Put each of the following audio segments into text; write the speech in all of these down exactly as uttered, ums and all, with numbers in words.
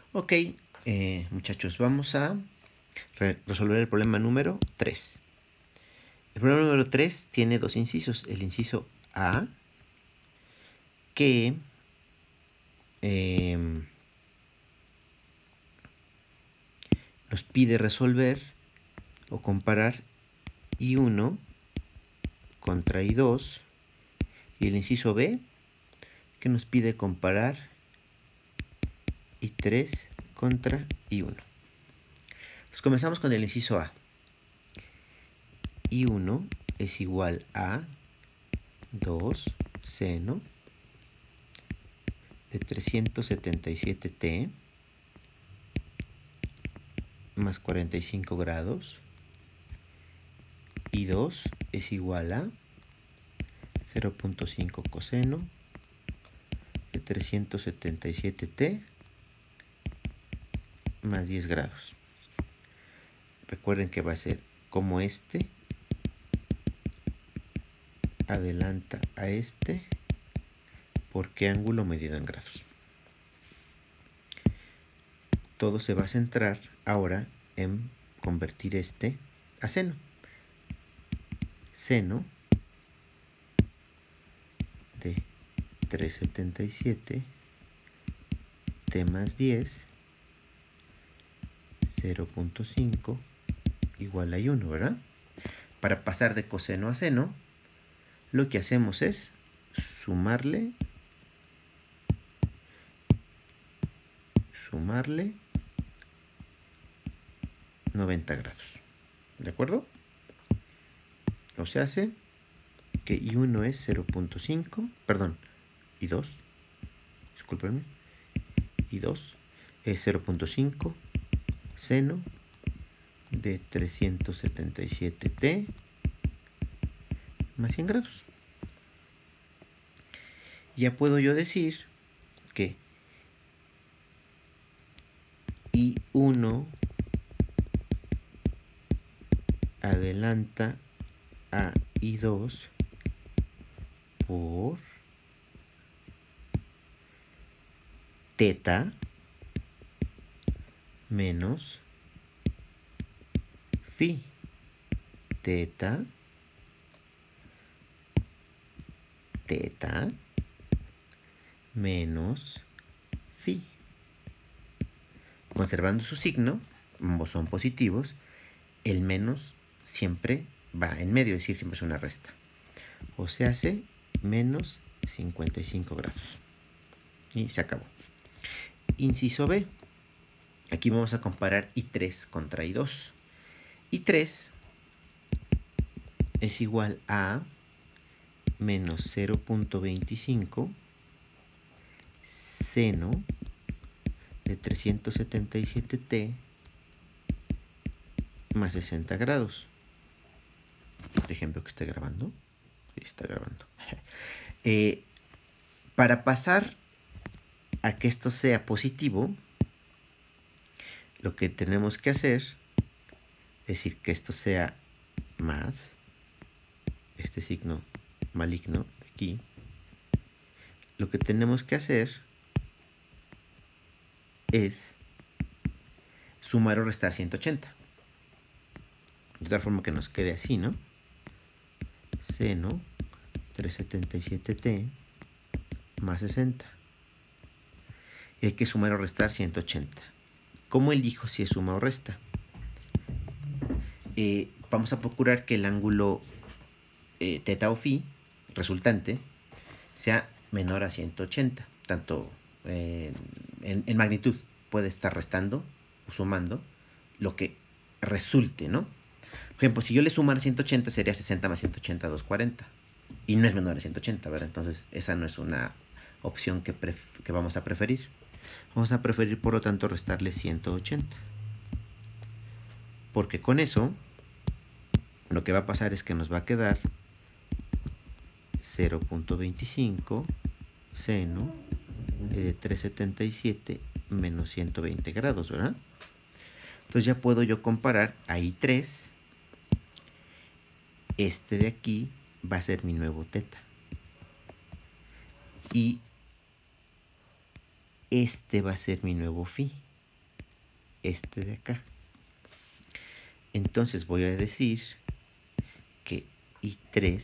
Ok, eh, muchachos, vamos a re resolver el problema número tres. El problema número tres tiene dos incisos. El inciso A, que eh, nos pide resolver o comparar I uno contra I dos. Y el inciso B, que nos pide comparar I tres contra I uno. Pues comenzamos con el inciso A. I uno es igual a dos seno de trescientos setenta y siete t más cuarenta y cinco grados. I dos es igual a cero punto cinco coseno de trescientos setenta y siete t más diez grados. Recuerden que va a ser como este adelanta a este por qué ángulo medido en grados. Todo se va a centrar ahora en convertir este a seno. Seno de trescientos setenta y siete t más diez, cero punto cinco igual a uno, ¿verdad? Para pasar de coseno a seno, lo que hacemos es sumarle, sumarle noventa grados, ¿de acuerdo? O se hace que I uno es cero punto cinco, perdón, I dos, discúlpenme, I dos es cero punto cinco seno de trescientos setenta y siete t más cien grados. Ya puedo yo decir que I uno adelanta a I dos por teta menos phi. Teta, teta menos phi. Conservando su signo, ambos son positivos, el menos siempre va en medio, es decir, siempre es una resta. O se hace menos cincuenta y cinco grados. Y se acabó. Inciso B. Aquí vamos a comparar I tres contra I dos. I tres es igual a menos cero punto veinticinco seno de trescientos setenta y siete t más sesenta grados. Por ejemplo, que esté grabando. Sí, está grabando. Eh, para pasar a que esto sea positivo, lo que tenemos que hacer es decir que esto sea más, este signo maligno de aquí, lo que tenemos que hacer es sumar o restar ciento ochenta. De tal forma que nos quede así, ¿no? Seno trescientos setenta y siete t más sesenta. Y hay que sumar o restar ciento ochenta. ¿Cómo elijo si es suma o resta? Eh, vamos a procurar que el ángulo eh, teta o phi resultante sea menor a ciento ochenta. Tanto eh, en, en magnitud puede estar restando o sumando lo que resulte, ¿no? Por ejemplo, si yo le sumara ciento ochenta sería sesenta más ciento ochenta, doscientos cuarenta. Y no es menor a ciento ochenta, ¿verdad? Entonces esa no es una opción que, que vamos a preferir. Vamos a preferir, por lo tanto, restarle ciento ochenta. Porque con eso, lo que va a pasar es que nos va a quedar cero punto veinticinco seno de trescientos setenta y siete menos ciento veinte grados, ¿verdad? Entonces ya puedo yo comparar a I tres. Este de aquí va a ser mi nuevo teta. Y este va a ser mi nuevo phi. este de acá. Entonces voy a decir que I tres,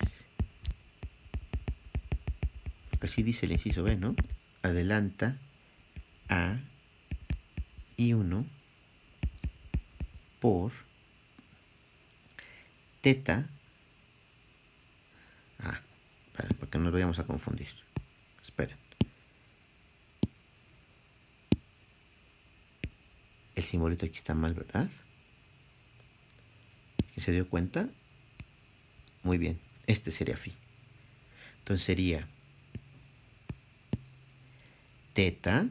así dice el inciso B, ¿no? Adelanta a I uno por teta. Ah, para, para que no nos vayamos a confundir. Esperen. El simbolito aquí está mal, ¿verdad? ¿Quién se dio cuenta? Muy bien, este sería phi. Entonces sería teta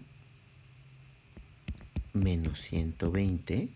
menos ciento veinte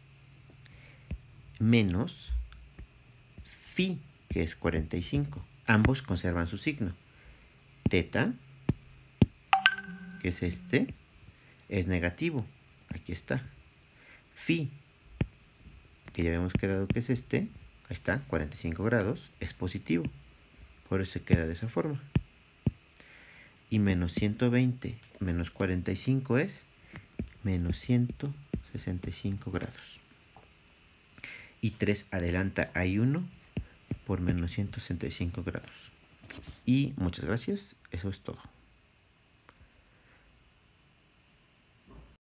menos phi, que es cuarenta y cinco. Ambos conservan su signo. Teta, que es este, es negativo. Aquí está. Phi, que ya habíamos quedado que es este, ahí está, cuarenta y cinco grados, es positivo. Por eso se queda de esa forma. Y menos ciento veinte menos cuarenta y cinco es menos ciento sesenta y cinco grados. Y tres adelanta a I uno por menos ciento sesenta y cinco grados. Y muchas gracias, eso es todo.